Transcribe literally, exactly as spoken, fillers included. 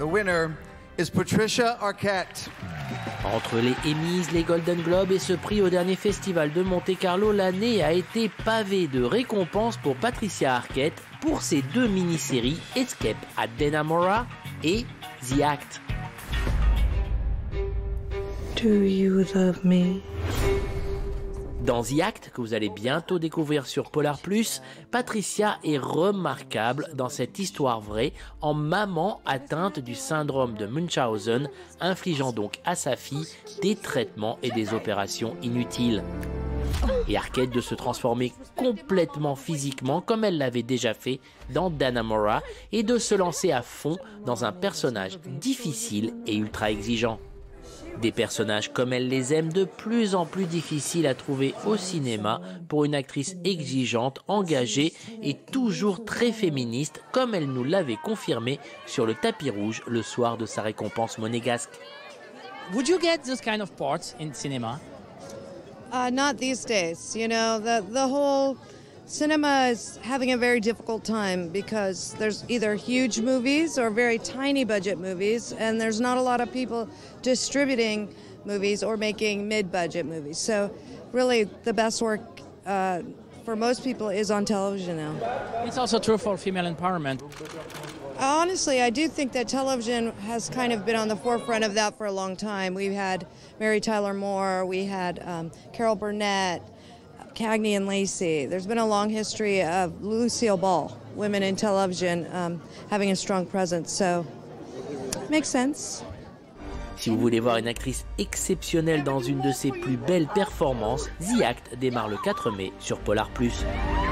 The winner is Patricia Arquette. Entre les Emmys, les Golden Globes et ce prix au dernier festival de Monte-Carlo, l'année a été pavée de récompenses pour Patricia Arquette pour ses deux mini-séries Escape at Dannemora et The Act. Do you love me? Dans The Act, que vous allez bientôt découvrir sur Polar plus, Patricia est remarquable dans cette histoire vraie en maman atteinte du syndrome de Munchausen, infligeant donc à sa fille des traitements et des opérations inutiles. Et Arquette de se transformer complètement physiquement comme elle l'avait déjà fait dans Dannemora et de se lancer à fond dans un personnage difficile et ultra exigeant. Des personnages comme elle les aime, de plus en plus difficiles à trouver au cinéma pour une actrice exigeante, engagée et toujours très féministe, comme elle nous l'avait confirmé sur le tapis rouge le soir de sa récompense monégasque. Would you get those kind of parts in cinema? Uh, not these days. You know, the the whole cinema is having a very difficult time because there's either huge movies or very tiny budget movies, and there's not a lot of people distributing movies or making mid-budget movies. So really the best work uh, for most people is on television now. It's also true for female empowerment. Honestly, I do think that television has kind of been on the forefront of that for a long time. We've had Mary Tyler Moore, we had um, Carol Burnett, Cagney and Lacey. There's been a long history of Lucille Ball, women in television um, having a strong presence, so makes sense. Si vous voulez voir une actrice exceptionnelle dans une de ses plus belles performances, The Act démarre le quatre mai sur Polar plus.